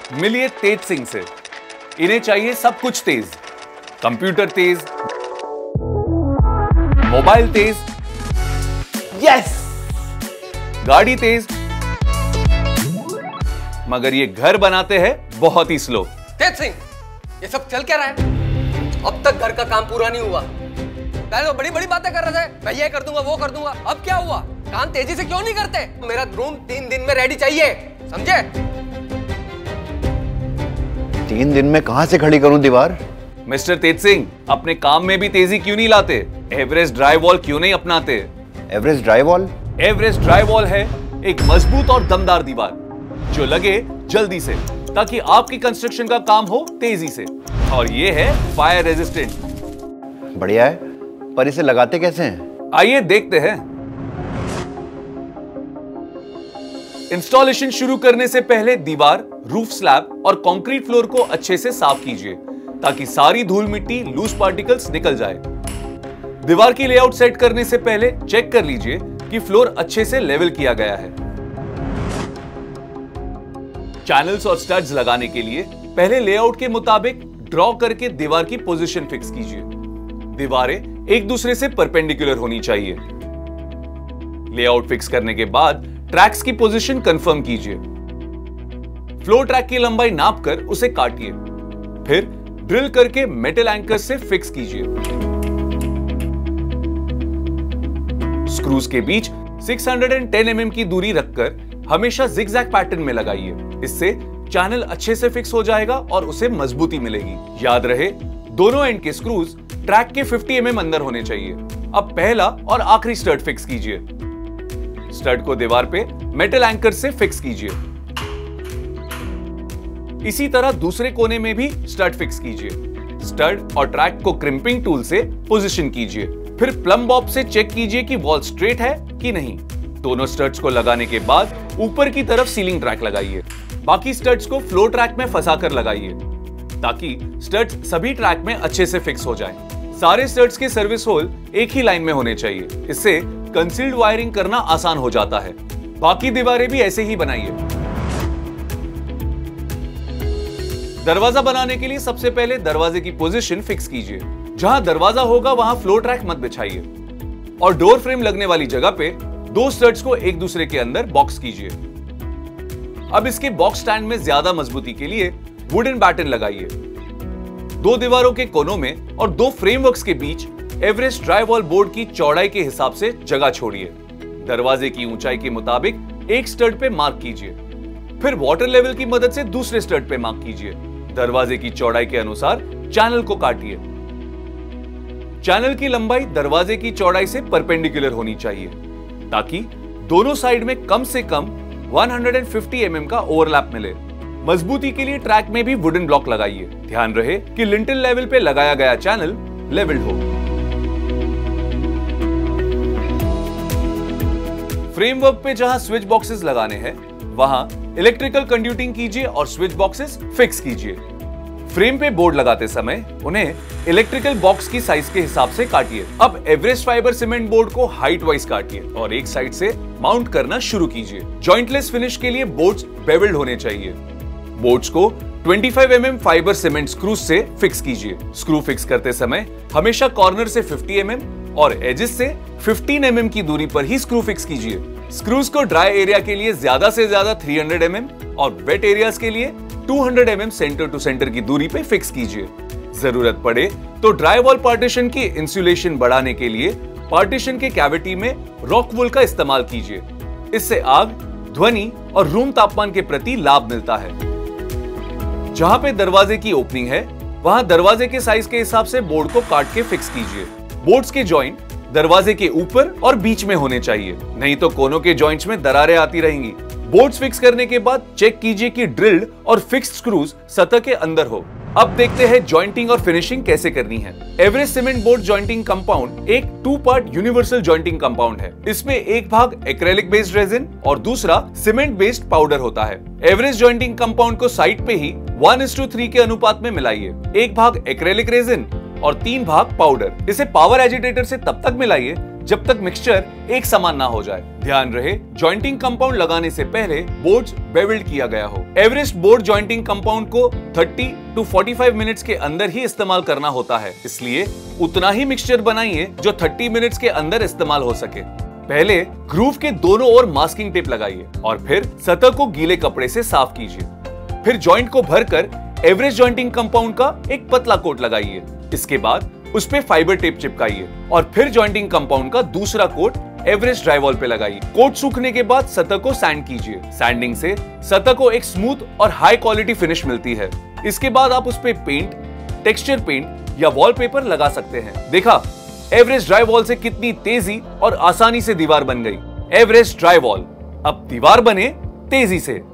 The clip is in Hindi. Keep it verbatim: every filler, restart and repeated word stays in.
मिलिए तेज सिंह से। इन्हें चाहिए सब कुछ तेज, कंप्यूटर तेज, मोबाइल तेज, यस, गाड़ी तेज, मगर ये घर बनाते हैं बहुत ही स्लो। तेज सिंह, ये सब चल क्या रहा है? अब तक घर का काम पूरा नहीं हुआ। पहले तो बड़ी बड़ी बातें कर रहे थे, मैं ये कर दूंगा वो कर दूंगा। अब क्या हुआ? काम तेजी से क्यों नहीं करते? मेरा रूम तीन दिन में रेडी चाहिए, समझे? तीन दिन में कहां से खड़ी करूं दीवार? मिस्टर तेज सिंह, अपने काम में भी तेजी क्यों नहीं लाते? एवरेस्ट ड्राईवॉल क्यों नहीं अपनाते? Everest drywall? एवरेस्ट ड्राईवॉल है एक मजबूत और दमदार दीवार जो लगे जल्दी से, ताकि आपकी कंस्ट्रक्शन का काम हो तेजी से। और ये है फायर रेजिस्टेंट। बढ़िया है, पर इसे लगाते कैसे हैं? आइए देखते हैं। इंस्टॉलेशन शुरू करने से पहले दीवार, रूफ स्लैब और कंक्रीट फ्लोर को अच्छे से साफ कीजिए ताकि सारी धूल मिट्टी, लूज पार्टिकल्स निकल जाए। दीवार की लेआउट सेट करने से पहले चेक कर लीजिए कि फ्लोर अच्छे से लेवल किया गया है। चैनल्स और स्टड्स लगाने के लिए पहले लेआउट के मुताबिक ड्रॉ करके दीवार की पोजीशन फिक्स कीजिए। दीवारें एक दूसरे से परपेंडिकुलर होनी चाहिए। लेआउट फिक्स करने के बाद ट्रैक्स की पोजीशन कंफर्म कीजिए। फ्लोर ट्रैक की लंबाई नापकर उसे काटिए, फिर ड्रिल करके मेटल एंकर से फिक्स कीजिए। स्क्रूज के बीच छह सौ दस एम एम की दूरी रखकर हमेशा जिगजैग पैटर्न में लगाइए। इससे चैनल अच्छे से फिक्स हो जाएगा और उसे मजबूती मिलेगी। याद रहे, दोनों एंड के स्क्रूज ट्रैक के पचास एम एम अंदर होने चाहिए। अब पहला और आखिरी स्टड फिक्स कीजिए। स्टड को दीवार पे मेटल एंकर से फिक्स कीजिए। इसी तरह दूसरे कोने में भी स्टड फिक्स कीजिए। स्टड और ट्रैक को क्रिम्पिंग टूल से पोजीशन कीजिए। फिर प्लम बॉब से चेक कीजिए कि वॉल स्ट्रेट है कि नहीं। दोनों स्टड्स को लगाने के बाद ऊपर की तरफ सीलिंग ट्रैक लगाइए। बाकी स्टड्स को फ्लोर ट्रैक में फंसाकर लगाइए ताकि स्टड्स सभी ट्रैक में अच्छे से फिक्स हो जाएं। सारे स्टड्स के सर्विस होल एक ही लाइन में होने चाहिए। इससे कंसील्ड वायरिंग करना आसान हो जाता है। बाकी दीवारें भी ऐसे ही बनाइए। दरवाजा बनाने के लिए सबसे पहले दरवाजे की पोजीशन फिक्स कीजिए। जहां दरवाजा होगा वहां फ्लोर ट्रैक मत बिछाइए और डोर फ्रेम लगने वाली जगह पे दो स्टड्स को एक दूसरे के अंदर बॉक्स कीजिए। अब इसके बॉक्स स्टैंड में ज्यादा मजबूती के लिए वुडन बैटन लगाइए। दो दीवारों के कोनों में और दो फ्रेमवर्क्स के बीच एवरेस्ट ड्राईवॉल बोर्ड की चौड़ाई के हिसाब से जगह छोड़िए। दरवाजे की ऊंचाई के मुताबिक एक स्टड पे मार्क कीजिए, फिर वाटर लेवल की मदद से दूसरे स्टड पे मार्क कीजिए। दरवाजे की चौड़ाई के अनुसार चैनल को काटिए। चैनल की लंबाई दरवाजे की चौड़ाई से परपेंडिकुलर होनी चाहिए ताकि दोनों साइड में कम से कम एक सौ पचास एम एम का ओवरलैप मिले। मजबूती के लिए ट्रैक में भी वुडन ब्लॉक लगाइए। ध्यान रहे कि लिंटल लेवल पे लगाया गया चैनल लेवल्ड हो। फ्रेमवर्क पे जहां स्विच बॉक्सेस लगाने हैं वहां इलेक्ट्रिकल कंड्यूटिंग कीजिए और स्विच बॉक्सेस फिक्स कीजिए। फ्रेम पे बोर्ड लगाते समय उन्हें इलेक्ट्रिकल बॉक्स की साइज के हिसाब से काटिए। अब एवरेस्ट फाइबर सीमेंट बोर्ड को हाइट वाइज काटिए और एक साइड से माउंट करना शुरू कीजिए। जॉइंटलेस फिनिश के लिए बोर्ड्स बेवल्ड होने चाहिए। बोर्ड्स को पच्चीस m m fibre cement screw से फिक्स कीजिए। स्क्रू फिक्स करते समय हमेशा कॉर्नर से पचास एम एम और एजेस से पंद्रह एम एम की दूरी पर ही स्क्रू फिक्स कीजिए। स्क्रूज को ड्राई एरिया के लिए ज्यादा से ज्यादा तीन सौ एम एम और वेट एरियाज के लिए दो सौ m m centre to centre की दूरी पे फिक्स कीजिए। जरूरत पड़े तो ड्राईवॉल पार्टीशन की इंसुलेशन बढ़ाने के लिए पार्टीशन के कैविटी में रॉक वूल का इस्तेमाल कीजिए। इससे आग, ध्वनि और रूम तापमान के प्रति लाभ मिलता है। जहां पे दरवाजे की ओपनिंग है वहां दरवाजे के साइज के हिसाब से बोर्ड को काट के फिक्स कीजिए। बोर्ड्स के जॉइंट दरवाजे के ऊपर और बीच में होने चाहिए, नहीं तो कोनों के जॉइंट्स में दरारें आती रहेंगी। बोर्ड्स फिक्स करने के बाद चेक कीजिए कि ड्रिल्ड और फिक्स्ड स्क्रूज सतह के अंदर हो। अब देखते हैं जॉइंटिंग और फिनिशिंग कैसे करनी है। Everest cement board jointing compound एक two part universal jointing compound है। इसमें एक भाग एक्रेलिक बेस्ड रेजिन और दूसरा सीमेंट बेस्ड पाउडर होता है। एवरेस्ट जॉइंटिंग कंपाउंड को साइड पे ही वन इस टू थ्री के अनुपात में मिलाइए। एक भाग एक्रेलिक रेजिन और तीन भाग पाउडर। इसे पावर एजिटेटर से तब तक मिलाइए जब तक मिक्सचर एक समान ना हो जाए। ध्यान रहे, जॉइंटिंग कंपाउंड लगाने से पहले बोर्ड्स बेविल्ड किया गया हो। एवरेस्ट बोर्ड जॉइंटिंग कंपाउंड को तीस टू पैंतालीस मिनट्स के अंदर ही इस्तेमाल करना होता है, इसलिए उतना ही मिक्सचर बनाइए जो तीस मिनट्स के अंदर इस्तेमाल हो सके। पहले ग्रूव के दोनों ओर मास्किंग टेप लगाइए और फिर सतह को गीले कपड़े से साफ कीजिए। फिर जॉइंट को भरकर एवरेस्ट जॉइंटिंग कंपाउंड का एक पतला कोट लगाइए। इसके बाद उस पे फाइबर टेप चिपकाइए और फिर जॉइंटिंग कंपाउंड का दूसरा कोट एवरेस्ट ड्राइवॉल पे लगाइए। कोट सूखने के बाद सतह को सैंड कीजिए। सैंडिंग से सतह को एक स्मूथ और हाई क्वालिटी फिनिश मिलती है। इसके बाद आप उस पे पेंट, टेक्सचर पेंट या वॉलपेपर लगा सकते हैं। देखा, एवरेस्ट ड्राइवॉल से कितनी तेजी और आसानी से दीवार बन गई। एवरेस्ट ड्राइवॉल, अब दीवार बने तेजी से।